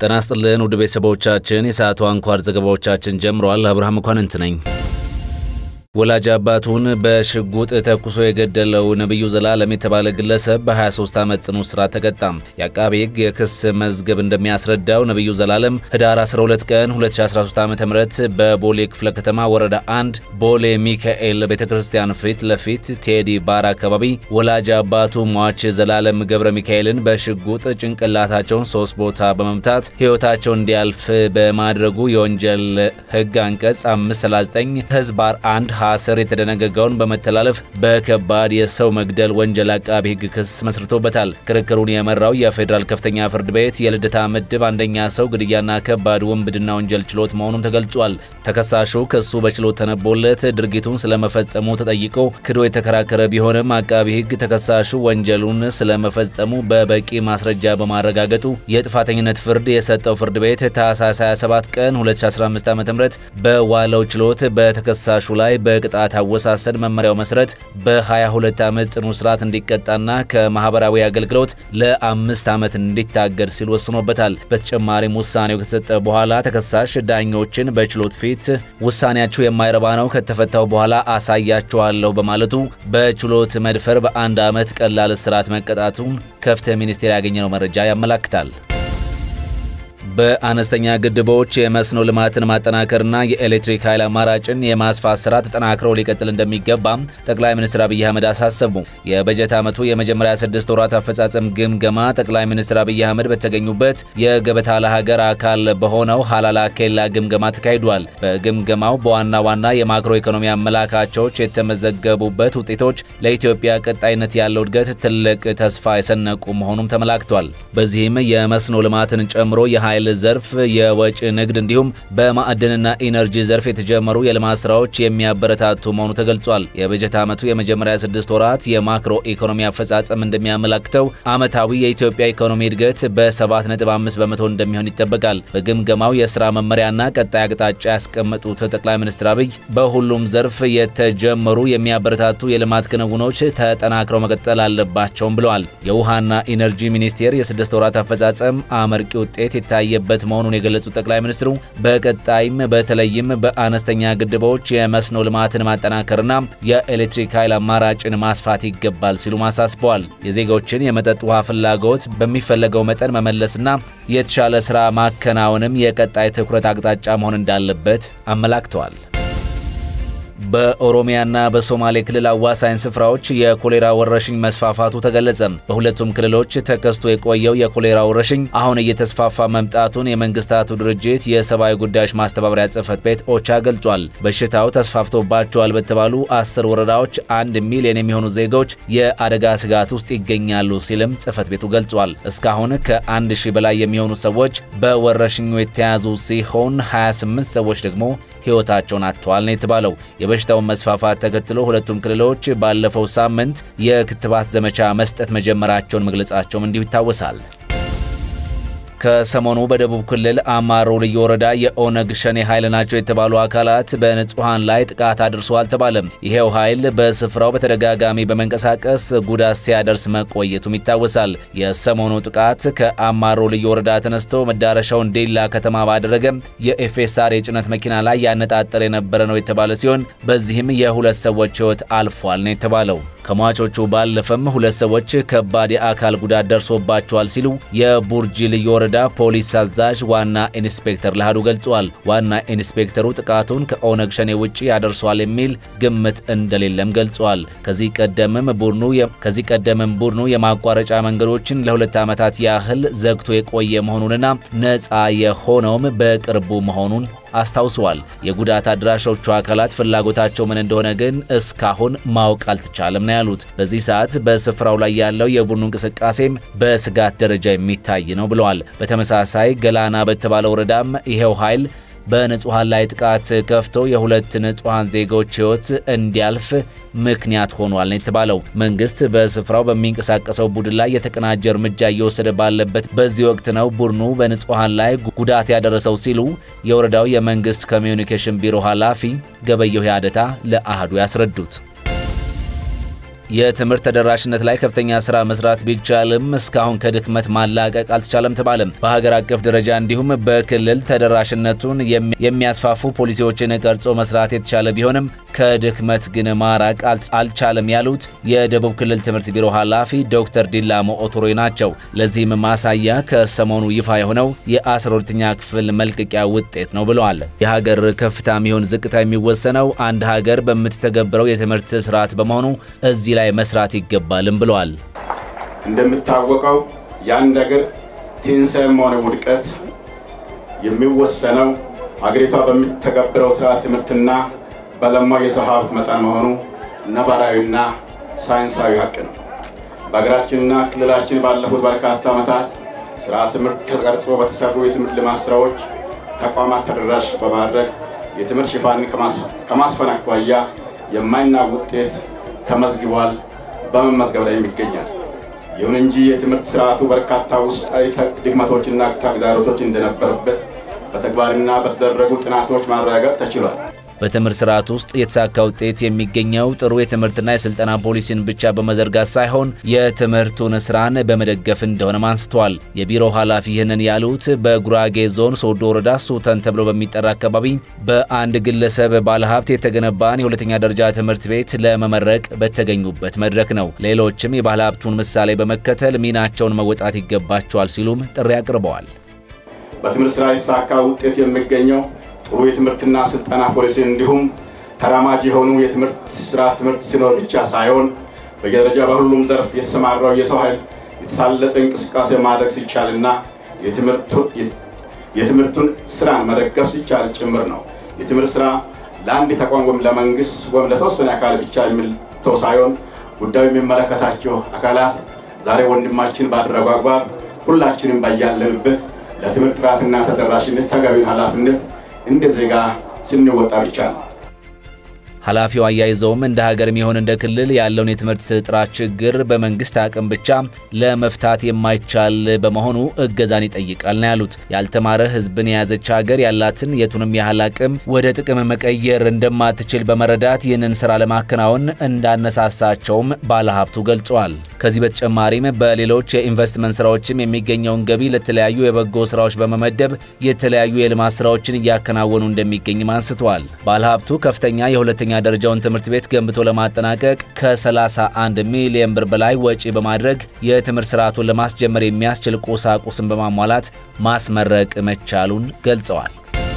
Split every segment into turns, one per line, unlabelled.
ጤና ይስጥልን ውድ ቤተሰቦቻችን የሰዓቱ አንኳር ዘገባዎቻችን ጀምሯል። አብርሃም መኳንንት ነኝ። ወላጅ አባቱን በሽጉጥ ተኩሶ የገደለው ነብዩ ዘላለም የተባለ ግለሰብ በ23 ዓመት ጽኑ እስራት ተቀጣ። የአቃቤ ሕግ የክስ መዝገብ እንደሚያስረዳው ነብዩ ዘላለም ህዳር 12 ቀን 2013 ዓ.ም በቦሌ ክፍለ ከተማ ወረዳ 1 ቦሌ ሚካኤል ቤተክርስቲያን ፊት ለፊት ቴዲ ባር አካባቢ ወላጅ አባቱ ሟች ዘላለም ገብረ ሚካኤልን በሽጉጥ ጭንቅላታቸውን 3 ቦታ በመምታት ህይወታቸው እንዲያልፍ በማድረጉ የወንጀል ህግ አንቀጽ 539 ህዝባር 1 ሐሰር የተደነገገውን በመተላለፍ በከባድ የሰው መግደል ወንጀል አቃቤ ሕግ ክስ መስርቶበታል። ክርክሩን የመራው የፌደራል ከፍተኛ ፍርድ ቤት የልደታ ምድብ አንደኛ ሰው ግድያና ከባድ ወንብድና ወንጀል ችሎት መሆኑን ተገልጿል። ተከሳሹ ክሱ በችሎት ተነቦለት ድርጊቱን ስለመፈጸሙ ተጠይቆ ክዶ የተከራከረ ቢሆንም አቃቤ ሕግ ተከሳሹ ወንጀሉን ስለመፈጸሙ በበቂ ማስረጃ በማረጋገጡ የጥፋተኝነት ፍርድ የሰጠው ፍርድ ቤት ታህሳስ 27 ቀን 2015 ዓ.ም በዋለው ችሎት በተከሳሹ ላይ በቅጣት አወሳሰድ መመሪያው መሰረት በ22 ዓመት ጽኑ እስራት እንዲቀጣና ከማህበራዊ አገልግሎት ለ5 ዓመት እንዲታገድ ሲል ወስኖበታል። በተጨማሪም ውሳኔው ከተሰጠ በኋላ ተከሳሽ ዳኞችን በችሎት ፊት ውሳኔያቸው የማይረባ ነው ከተፈታው በኋላ አሳያቸዋለሁ በማለቱ በችሎት መድፈር በ1 ዓመት ቀላል እስራት መቀጣቱን ከፍትህ ሚኒስቴር ያገኘው መረጃ ያመለክታል። በአነስተኛ ግድቦች የመስኖ ልማትን ማጠናከርና የኤሌክትሪክ ኃይል አማራጭን የማስፋት ስራ ተጠናክሮ ሊቀጥል እንደሚገባ ጠቅላይ ሚኒስትር አብይ አህመድ አሳሰቡ። የበጀት ዓመቱ የመጀመሪያ 6 ወራት አፈጻጸም ግምገማ ጠቅላይ ሚኒስትር አብይ አህመድ በተገኙበት የገበታ ለሀገር አካል በሆነው ሐላላ ኬላ ግምገማ ተካሂዷል። በግምገማው በዋና ዋና የማክሮ ኢኮኖሚ አመላካቾች የተመዘገቡበት ውጤቶች ለኢትዮጵያ ቀጣይነት ያለው እድገት ትልቅ ተስፋ የሰነቁ መሆኑም ተመላክቷል። በዚህም የመስኖ ልማትን ጨምሮ የኃይል ዘርፍ የወጪ ንግድ እንዲሁም በማዕድንና ኢነርጂ ዘርፍ የተጀመሩ የልማት ስራዎች የሚያበረታቱ መሆኑ ተገልጿል። የበጀት ዓመቱ የመጀመሪያ 6 ወራት የማክሮ ኢኮኖሚ አፈጻጸም እንደሚያመለክተው ዓመታዊ የኢትዮጵያ ኢኮኖሚ እድገት በ7.5 በመቶ እንደሚሆን ይጠበቃል። በግምገማው የሥራ መመሪያና ቀጣይ አቅጣጫ ያስቀመጡት ጠቅላይ ሚኒስትር አብይ በሁሉም ዘርፍ የተጀመሩ የሚያበረታቱ የልማት ክንውኖች ተጠናክረው መቀጠል አለባቸውም ብለዋል። የውሃና ኢነርጂ ሚኒስቴር የ6 ወራት አፈጻጸም አመርቂ ውጤት የታየበት መሆኑን የገለጹት ጠቅላይ ሚኒስትሩ በቀጣይም በተለይም በአነስተኛ ግድቦች የመስኖ ልማትን ማጠናከርና የኤሌክትሪክ ኃይል አማራጭን ማስፋት ይገባል ሲሉ አሳስበዋል። የዜጎችን የመጠጥ ውሃ ፍላጎት በሚፈለገው መጠን መመለስና የተሻለ ስራ ማከናወንም የቀጣይ ትኩረት አቅጣጫ መሆን እንዳለበት አመላክተዋል። በኦሮሚያና በሶማሌ ክልል አዋሳኝ ስፍራዎች የኮሌራ ወረርሽኝ መስፋፋቱ ተገለጸ። በሁለቱም ክልሎች ተከስቶ የቆየው የኮሌራ ወረርሽኝ አሁን እየተስፋፋ መምጣቱን የመንግስታቱ ድርጅት የሰብአዊ ጉዳዮች ማስተባበሪያ ጽሕፈት ቤት ኦቻ ገልጿል። በሽታው ተስፋፍቶባቸዋል በተባሉ 10 ወረዳዎች 1 ሚሊዮን የሚሆኑ ዜጎች የአደጋ ስጋት ውስጥ ይገኛሉ ሲልም ጽሕፈት ቤቱ ገልጿል። እስካሁን ከ1000 በላይ የሚሆኑ ሰዎች በወረርሽኙ የተያዙ ሲሆን 28 ሰዎች ደግሞ ሕይወታቸውን አጥተዋል ነው የተባለው። የበሽታውን መስፋፋት ተከትሎ ሁለቱም ክልሎች ባለፈው ሳምንት የክትባት ዘመቻ መስጠት መጀመራቸውን መግለጻቸውም እንዲሁ ይታወሳል። ከሰሞኑ በደቡብ ክልል አማሮ ልዩ ወረዳ የኦነግ ሸኔ ኃይል ናቸው የተባሉ አካላት በንጹሃን ላይ ጥቃት አድርሰዋል ተባለም። ይሄው ኃይል በስፍራው በተደጋጋሚ በመንቀሳቀስ ጉዳት ሲያደርስ መቆየቱም ይታወሳል። የሰሞኑ ጥቃት ከአማሮ ልዩ ወረዳ ተነስቶ መዳረሻውን ዲላ ከተማ ባደረገ የኤፍኤስአር የጭነት መኪና ላይ ያነጣጠረ የነበረ ነው የተባለ ሲሆን በዚህም የ2 ሰዎች ሕይወት አልፏል ነው የተባለው። ከሟቾቹ ባለፈም 2 ሰዎች ከባድ የአካል ጉዳት ደርሶባቸዋል ሲሉ የቡርጂ ልዩ ወረዳ ፖሊስ አዛዥ ዋና ኢንስፔክተር ለሃዱ ገልጸዋል። ዋና ኢንስፔክተሩ ጥቃቱን ከኦነግ ሸኔ ውጪ ያደርሰዋል የሚል ግምት እንደሌለም ገልጸዋል። ከዚህ ቀደምም ቡድኑ የማቋረጫ መንገዶችን ለ2 ዓመታት ያህል ዘግቶ የቆየ መሆኑንና ነፃ የሆነውም በቅርቡ መሆኑን አስታውሰዋል። የጉዳት አድራሾቹ አካላት ፍላጎታቸው ምን እንደሆነ ግን እስካሁን ማወቅ አልተቻለም ነው ያሉት። በዚህ ሰዓት በስፍራው ላይ ያለው የቡድኑ እንቅስቃሴም በስጋት ደረጃ የሚታይ ነው ብለዋል። በተመሳሳይ ገላና በተባለው ወረዳም ይሄው ኃይል በንጹሃን ላይ ጥቃት ከፍቶ የ2 ንጹሃን ዜጎች ሕይወት እንዲያልፍ ምክንያት ሆኗል ነው የተባለው። መንግስት በስፍራው በሚንቀሳቀሰው ቡድን ላይ የተቀናጀ እርምጃ እየወሰደ ባለበት በዚህ ወቅት ነው ቡድኑ በንጹሃን ላይ ጉዳት ያደረሰው ሲሉ የወረዳው የመንግስት ኮሚዩኒኬሽን ቢሮ ኃላፊ ገበየሁ ያደታ ለአሃዱ ያስረዱት። የትምህርት ተደራሽነት ላይ ከፍተኛ ስራ መስራት ቢቻልም እስካሁን ከድክመት ማላቀቅ አልተቻለም ተባለም። በሀገር አቀፍ ደረጃ እንዲሁም በክልል ተደራሽነቱን የሚያስፋፉ ፖሊሲዎችን ቀርጾ መስራት የተቻለ ቢሆንም ከድክመት ግን ማራቅ አልቻለም ያሉት የደቡብ ክልል ትምህርት ቢሮ ኃላፊ ዶክተር ዲላሞ ኦቶሬ ናቸው። ለዚህም ማሳያ ከሰሞኑ ይፋ የሆነው የ12ኛ ክፍል መልቀቂያ ውጤት ነው ብለዋል። የሀገር ከፍታ የሚሆን ዝቅታ የሚወሰነው አንድ ሀገር በምትተገብረው የትምህርት ስርዓት በመሆኑ እዚህ ላይ መስራት ይገባልም ብለዋል።
እንደምታወቀው የአንድ ሀገር ትንሣኤም ሆነ ውድቀት የሚወሰነው ሀገሪቷ በምትተገብረው ስርዓት ትምህርትና በለማው የሰው ሀብት መጠን መሆኑ ነባራዊና ሳይንሳዊ ሀቅ ነው። በሀገራችንና ክልላችን ባለፉት በርካታ ዓመታት ስርዓት ትምህርት ተቀርጾ በተሰሩ የትምህርት ልማት ስራዎች ተቋማት ተደራሽ በማድረግ የትምህርት ሽፋንን ከማስፈን አኳያ የማይናቅ ውጤት ተመዝግቧል፣ በመመዝገብ ላይ ይገኛል። ይሁን እንጂ የትምህርት ስርዓቱ በርካታ ውስጣዊ ድክመቶችና ተግዳሮቶች እንደነበረበት በተግባርና በተደረጉ ጥናቶች ማረጋገጥ ተችሏል።
በትምህርት ስርዓት ውስጥ የተሳካ ውጤት የሚገኘው ጥሩ የትምህርትና የስልጠና ፖሊሲን ብቻ በመዘርጋት ሳይሆን የትምህርቱን ስራን በመደገፍ እንደሆነ አንስተዋል። የቢሮ ኃላፊ ይህንን ያሉት በጉራጌ ዞን ሶዶ ወረዳ ሱተን ተብሎ በሚጠራ አካባቢ በአንድ ግለሰብ ባለሀብት የተገነባን የሁለተኛ ደረጃ ትምህርት ቤት ለመመረቅ በተገኙበት መድረክ ነው። ሌሎችም የባለሀብቱን ምሳሌ በመከተል ሚናቸውን መወጣት ይገባቸዋል ሲሉም ጥሪ አቅርበዋል።
በትምህርት ስራ የተሳካ ውጤት የሚገኘው ጥሩ የትምህርትና ስልጠና ፖሊሲ እንዲሁም ተራማጅ የሆኑ የትምህርት ስራ ትምህርት ሲኖር ብቻ ሳይሆን በየደረጃ በሁሉም ዘርፍ የተሰማራው የሰው ኃይል የተሳለጠ እንቅስቃሴ ማድረግ ሲቻልና የትምህርቱን ስራን መደገፍ ሲቻል ጭምር ነው። የትምህርት ስራ ለአንድ ተቋም ወይም ለመንግስት ወይም ለተወሰነ አካል ብቻ የሚተው ሳይሆን ጉዳዩ የሚመለከታቸው አካላት ዛሬ ወንድማችን ባደረገው አግባብ ሁላችንም ባያለንበት ለትምህርት ጥራትና ተደራሽነት ተገቢውን ኃላፊነት እንደ ዜጋ ስንወጣ ብቻ ነው።
ኃላፊው አያይዘውም እንደ ሀገርም ይሁን እንደ ክልል ያለውን የትምህርት ጥራት ችግር በመንግስት አቅም ብቻ ለመፍታት የማይቻል በመሆኑ እገዛን ይጠይቃል ነው ያሉት። ያልተማረ ህዝብን የያዘች ሀገር ያላትን የቱንም ያህል አቅም ወደ ጥቅም መቀየር እንደማትችል በመረዳት ይህንን ስራ ለማከናወን እንዳነሳሳቸውም ባለሀብቱ ገልጸዋል። ከዚህ በተጨማሪም በሌሎች የኢንቨስትመንት ስራዎችም የሚገኘውን ገቢ ለተለያዩ የበጎ ስራዎች በመመደብ የተለያዩ የልማት ስራዎችን እያከናወኑ እንደሚገኝም አንስተዋል። ባለሀብቱ ከፍተኛ የሁለተኛ ደረጃውን ትምህርት ቤት ገንብቶ ለማጠናቀቅ ከ31 ሚሊዮን ብር በላይ ወጪ በማድረግ የትምህርት ስርዓቱን ለማስጀመር የሚያስችል ቁሳቁስን በማሟላት ማስመረቅ መቻሉን ገልጸዋል።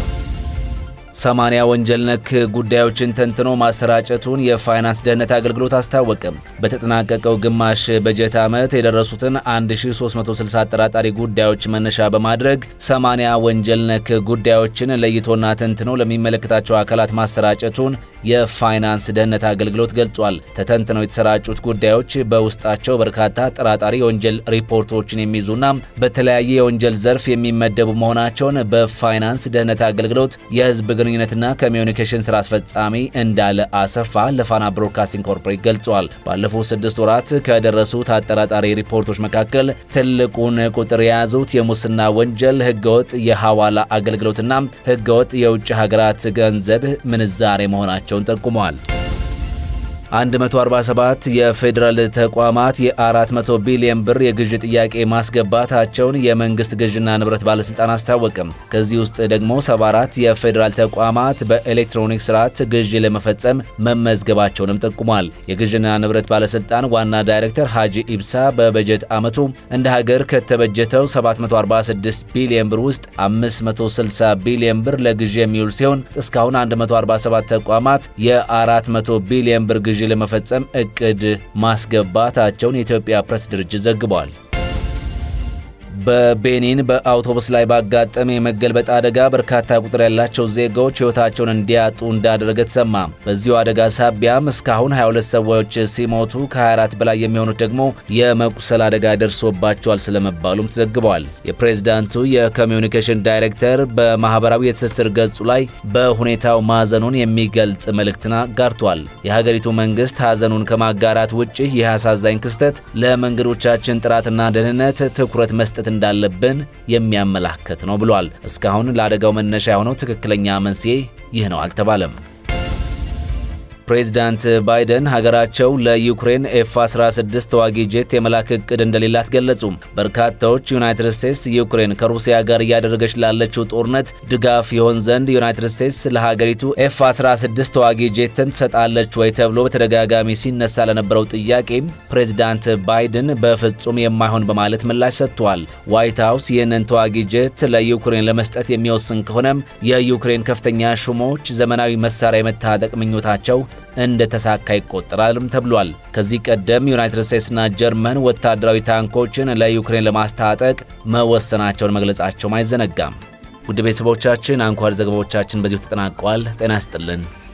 80 ወንጀል ነክ ጉዳዮችን ተንትኖ ማሰራጨቱን የፋይናንስ ደህንነት አገልግሎት አስታወቀ። በተጠናቀቀው ግማሽ በጀት ዓመት የደረሱትን 1360 አጠራጣሪ ጉዳዮች መነሻ በማድረግ 80 ወንጀል ነክ ጉዳዮችን ለይቶና ተንትኖ ለሚመለከታቸው አካላት ማሰራጨቱን የፋይናንስ ደህንነት አገልግሎት ገልጿል። ተተንትነው የተሰራጩት ጉዳዮች በውስጣቸው በርካታ አጠራጣሪ የወንጀል ሪፖርቶችን የሚይዙና በተለያየ የወንጀል ዘርፍ የሚመደቡ መሆናቸውን በፋይናንስ ደህንነት አገልግሎት የህዝብ ግንኙነትና ኮሚዩኒኬሽን ስራ አስፈጻሚ እንዳለ አሰፋ ለፋና ብሮድካስቲንግ ኮርፖሬት ገልጿል። ባለፉት 6 ወራት ከደረሱት አጠራጣሪ ሪፖርቶች መካከል ትልቁን ቁጥር የያዙት የሙስና ወንጀል፣ ህገወጥ የሐዋላ አገልግሎትና ህገወጥ የውጭ ሀገራት ገንዘብ ምንዛሬ መሆናቸውን ጠቁመዋል። 147 የፌደራል ተቋማት የ400 ቢሊዮን ብር የግዥ ጥያቄ ማስገባታቸውን የመንግስት ግዥና ንብረት ባለስልጣን አስታወቀም። ከዚህ ውስጥ ደግሞ 74 የፌደራል ተቋማት በኤሌክትሮኒክ ስርዓት ግዥ ለመፈጸም መመዝገባቸውንም ጠቁሟል። የግዥና ንብረት ባለስልጣን ዋና ዳይሬክተር ሀጂ ኢብሳ በበጀት ዓመቱ እንደ ሀገር ከተበጀተው 746 ቢሊዮን ብር ውስጥ 560 ቢሊዮን ብር ለግዥ የሚውል ሲሆን እስካሁን 147 ተቋማት የ400 ቢሊዮን ብር ግዥ ለመፈጸም እቅድ ማስገባታቸውን የኢትዮጵያ ፕሬስ ድርጅት ዘግቧል። በቤኒን በአውቶቡስ ላይ ባጋጠመ የመገልበጥ አደጋ በርካታ ቁጥር ያላቸው ዜጋዎች ሕይወታቸውን እንዲያጡ እንዳደረገ ተሰማ። በዚሁ አደጋ ሳቢያም እስካሁን 22 ሰዎች ሲሞቱ ከ24 በላይ የሚሆኑት ደግሞ የመቁሰል አደጋ ደርሶባቸዋል ስለመባሉም ተዘግቧል። የፕሬዝዳንቱ የኮሚዩኒኬሽን ዳይሬክተር በማህበራዊ የትስስር ገጹ ላይ በሁኔታው ማዘኑን የሚገልጽ መልእክትን አጋርቷል። የሀገሪቱ መንግስት ሀዘኑን ከማጋራት ውጪ ይህ አሳዛኝ ክስተት ለመንገዶቻችን ጥራትና ደህንነት ትኩረት መስጠት እንዳለብን የሚያመላክት ነው ብሏል። እስካሁን ለአደጋው መነሻ የሆነው ትክክለኛ መንስኤ ይህ ነው አልተባለም። ፕሬዝዳንት ባይደን ሀገራቸው ለዩክሬን F-16 ተዋጊ ጄት የመላክ እቅድ እንደሌላት ገለጹ። በርካታዎች ዩናይትድ ስቴትስ ዩክሬን ከሩሲያ ጋር እያደረገች ላለችው ጦርነት ድጋፍ ይሆን ዘንድ ዩናይትድ ስቴትስ ለሀገሪቱ F-16 ተዋጊ ጄትን ትሰጣለች ወይ ተብሎ በተደጋጋሚ ሲነሳ ለነበረው ጥያቄ ፕሬዝዳንት ባይደን በፍጹም የማይሆን በማለት ምላሽ ሰጥቷል። ዋይት ሃውስ ይህንን ተዋጊ ጄት ለዩክሬን ለመስጠት የሚወስን ከሆነም የዩክሬን ከፍተኛ ሹሞች ዘመናዊ መሳሪያ የመታጠቅ ምኞታቸው እንደተሳካ ይቆጠራልም ተብሏል። ከዚህ ቀደም ዩናይትድ ስቴትስና ጀርመን ወታደራዊ ታንኮችን ለዩክሬን ለማስታጠቅ መወሰናቸውን መግለጻቸው አይዘነጋም። ውድ ቤተሰቦቻችን አንኳር ዘገባዎቻችን በዚሁ ተጠናቀዋል። ጤና ይስጥልን።